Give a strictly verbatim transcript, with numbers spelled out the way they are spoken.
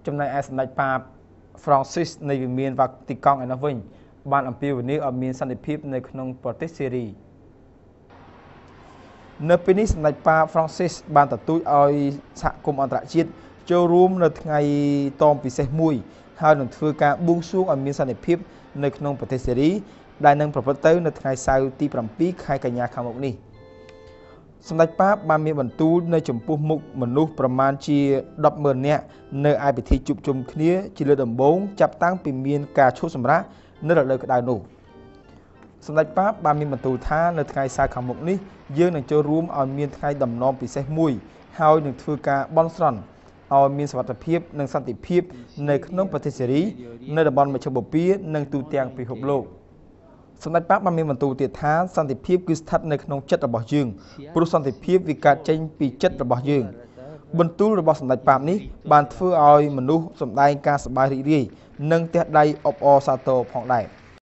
ចំណែកឯសម្ដេចប៉ាប Francis នៃវិមានវ៉ាទីកង់ឯនោះវិញបានអំពាវនាវឲ្យមានសន្តិភាពនៅក្នុងប្រទេសសេរីនៅពេលនេះសម្ដេចប៉ាប Francis បានទទូចឲ្យសហគមន៍អន្តរជាតិចូលរួមនៅថ្ងៃតមពិសេសមួយហើយនឹងធ្វើការបួងសួងឲ្យមានសន្តិភាពនៅក្នុងប្រទេសសេរីដែលនឹងប្រព្រឹត្តទៅនៅថ្ងៃសៅរ៍ទី7ខែកញ្ញាខាងមុខនេះសម្ដេចប៉ាបបានមានបន្ទូលនៅចំពោះមុខមនុស្សប្រមាណជាដប់ម៉ឺននាក់នៅឯពិធីជួបជុំគ្នាជាលើកដំបូងចាប់តាំងពីមានការឈប់សម្រាកនៅរដូវក្តៅនោះសម្ដេចប៉ាបបានមានបន្ទូលថានៅថ្ងៃសៅរ៍ខាងមុខនេះយើងនឹងចូលរួមឲ្យមានថ្ងៃដំណំពិសេសមួយហើយនឹងធ្វើការបន់ស្រន់ឲ្យមានសុវត្ថិភាពនិងសន្តិភាពនៅក្នុងប្រទេសសេរីនៅតំបន់មជ្ឈមបូព៌ានិងទូទាំងពិភពលោកសម្ដេចប៉ាបបានមានបន្ទូលទៀតថាសន្តិភាពគឺស្ថិតនៅក្នុងចិត្តរបស់យើងព្រោះសន្តិភាពវាកើតចេញពីចិត្តរបស់យើងបន្ទូលរបស់សម្ដេចប៉ាបនេះបានធ្វើឲ្យមនុស្សសម្ដែងការសប្បាយរីករាយនិងទះដៃអបអរសាទរផងដែរ